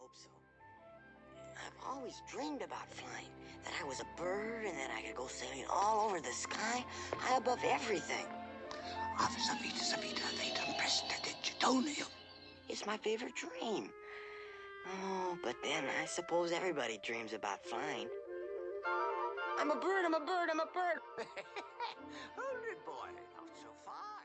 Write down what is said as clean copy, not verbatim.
hope so. I've always dreamed about flying, that I was a bird and that I could go sailing all over the sky, high above everything. It's my favorite dream. Oh, but then I suppose everybody dreams about flying. I'm a bird, I'm a bird, I'm a bird. Hold it, boy. Not so far.